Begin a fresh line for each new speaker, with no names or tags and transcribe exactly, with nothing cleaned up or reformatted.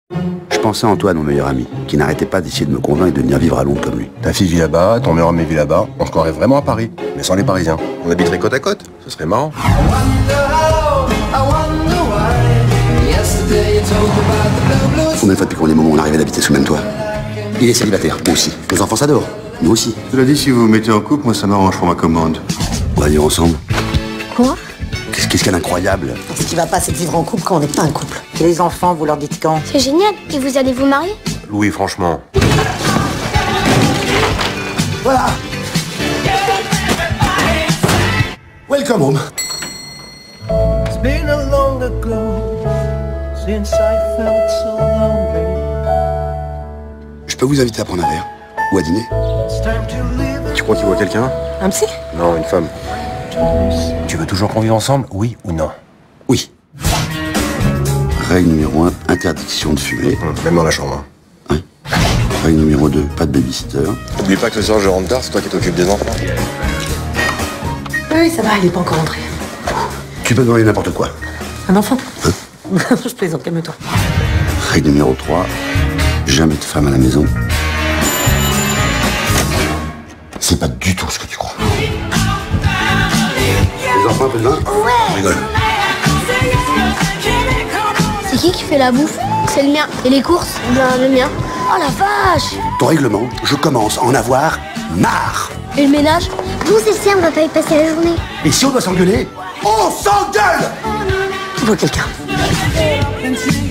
Je pensais à Antoine, mon meilleur ami, qui n'arrêtait pas d'essayer de me convaincre de venir vivre à Londres comme lui.
Ta fille vit là-bas, ton meilleur ami vit là-bas, on se croirait vraiment à Paris, mais sans les Parisiens. On habiterait côte à côte, ce serait marrant.
Combien de fois depuis qu'on est moment on arrivait d'habiter sous le même toit? Il est célibataire, moi aussi. Nos enfants s'adorent, nous aussi.
Cela dit, si vous vous mettez en couple, moi ça m'arrange pour ma commande.
On va vivre ensemble.
Quoi?
Qu'est-ce qu'il y a d'incroyable?
Ce qui va pas, c'est de vivre en couple quand on n'est pas un couple. Et les enfants, vous leur dites quand?
C'est génial. Et vous allez vous marier?
Oui, franchement.
Voilà. Welcome home.
It's been a long ago since I felt so lonely.
Je peux vous inviter à prendre un verre? Ou à dîner?
It's time to live
Tu crois qu'il voit quelqu'un?
Un psy?
Non, une femme. Tu veux toujours qu'on vive ensemble, oui ou non?
Oui. Règle numéro un, interdiction de fumer.
Hum, même dans la chambre.
Oui. Règle numéro deux, pas de babysitter.
N'oublie pas que ce soir je rentre tard, c'est toi qui t'occupes des enfants.
Oui, ça va, il est pas encore rentré.
Tu peux demander n'importe quoi.
Un enfant? Hein? Je plaisante, calme-toi.
Règle numéro trois, jamais de femme à la maison. C'est pas du tout ce que tu crois. Les enfants, un peu de vin?
Ouais.
On rigole.
C'est qui qui fait la bouffe? C'est le mien. Et les courses? Ben, le mien. Oh la vache!
Ton règlement, je commence à en avoir marre.
Et le ménage?
Nous, c'est ça, on va pas y passer la journée.
Et si on doit s'engueuler, on s'engueule!
Tu vois quelqu'un?